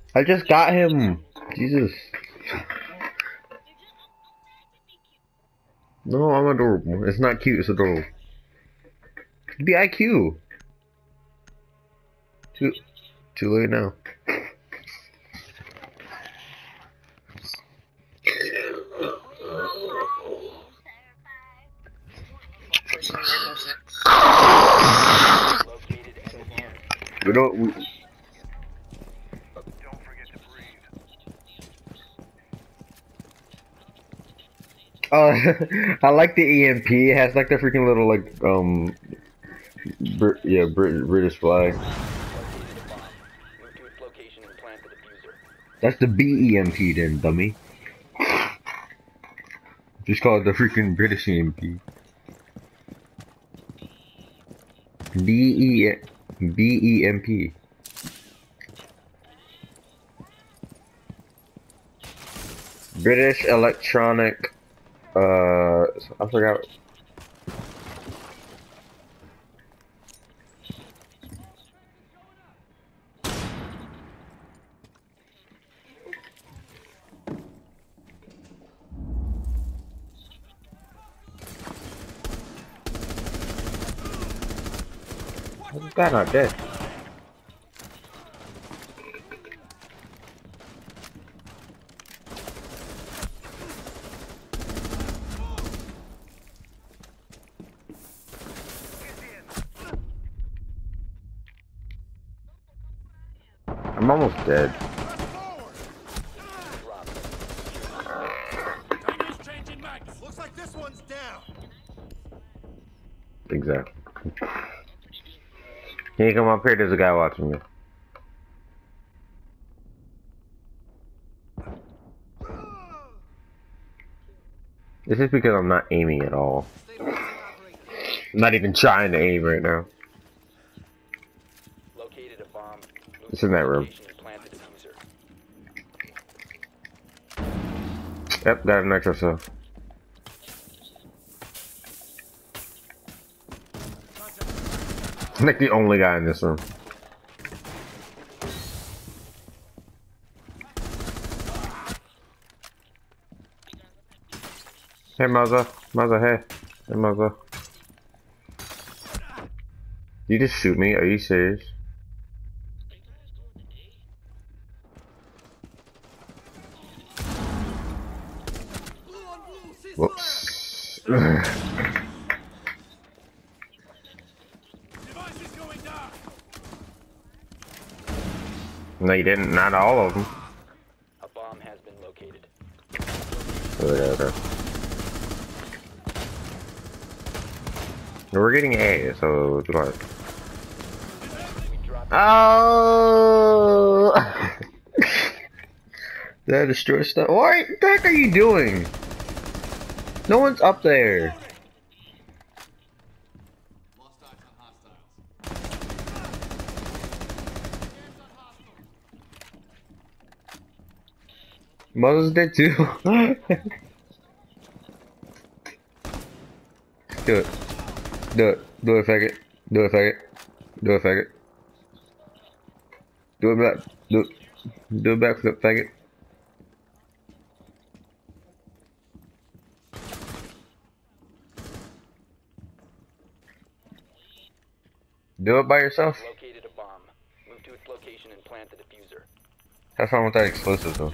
I just got him. Jesus. No, I'm adorable. It's not cute, it's adorable. Be IQ. Too, too late now. We don't. I like the EMP. It has like the freaking little like British flag. That's the BEMP then, dummy. Just call it the freaking British EMP. BEMP. British Electronic. I forgot. How's this guy not dead? I'm almost dead. Looks like this one's down. Exactly. Can you come up here? There's a guy watching me. This is because I'm not aiming at all. I'm not even trying to aim right now. Located a bomb. It's in that room. Yep, got an extra cell. I'm like the only guy in this room. Hey, mother. Mother, hey. Hey, mother. You just shoot me? Are you serious? Whoops. No, you didn't. Not all of them. A bomb has been located. Whatever. We're getting A, so good luck. Oh! Did I destroy stuff? What the heck are you doing? No one's up there. Mother's dead too. Do it. Do it. Do it, faggot. Do it, faggot. Do it, faggot. Do it back. Do it. Do it backflip, faggot. Do it by yourself. Located a bomb. Move to its location and plant the diffuser. Have fun with that explosive though.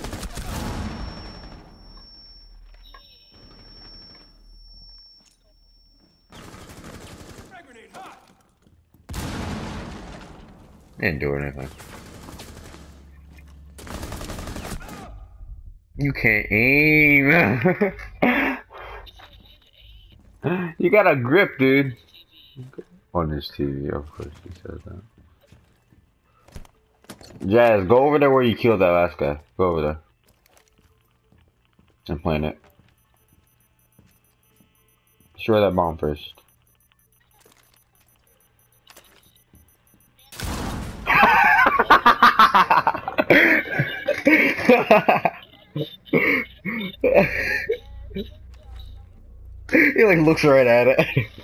Didn't do anything. You can't aim. You got a grip, dude. On this TV, of course he says that. Jazz, go over there where you killed that last guy. Go over there. And plant it. Destroy that bomb first. He like looks right at it.